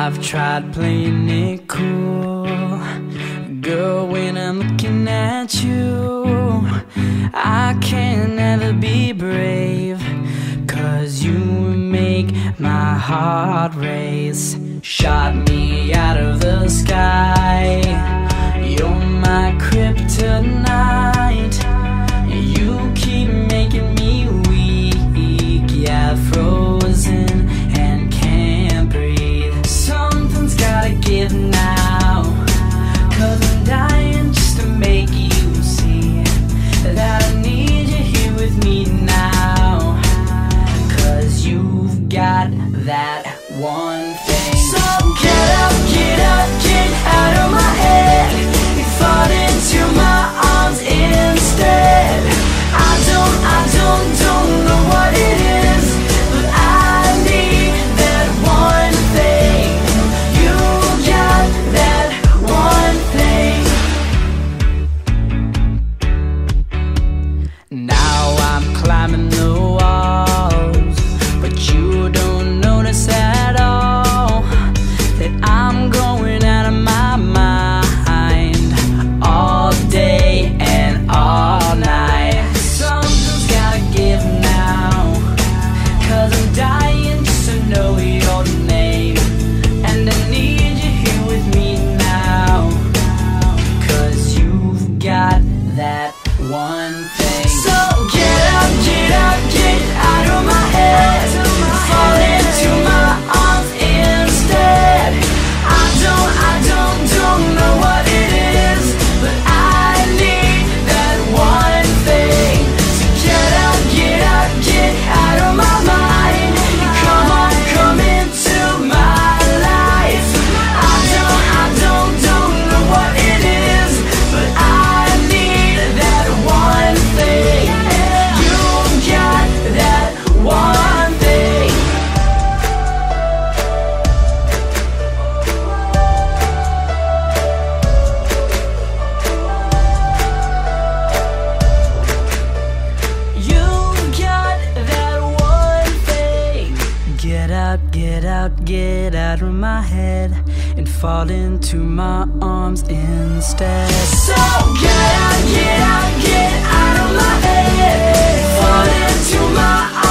I've tried playing it cool, girl, when I'm looking at you. I can never be brave, 'cause you make my heart race. Shot me out of the sky, you're my kryptonite. You keep making me weak, yeah, frozen and can't breathe. Something's gotta give now, 'cause I'm dying just to make you see that I need you here with me now. 'Cause you've got that one thing. So get up, get up, get out of my head, fall into my arms instead. I don't know what it is, but I need that one thing. You got that one thing. Now I'm climbing the walls, but you don't notice at all that I'm going out of my mind all day and all night. Something's gotta give now, 'cause I'm dying just to know your name. And I need you here with me now, 'cause you've got that one thing. So get up, get out of my head, fall into my arms instead. I don't know what it is, but I need that one thing. So get out of my mind. Come on, come into my life. I don't know what it is, but I need that one thing. You got that one thing. You got that one thing. Get out of my head and fall into my arms instead. So get out of my head, fall into my arms.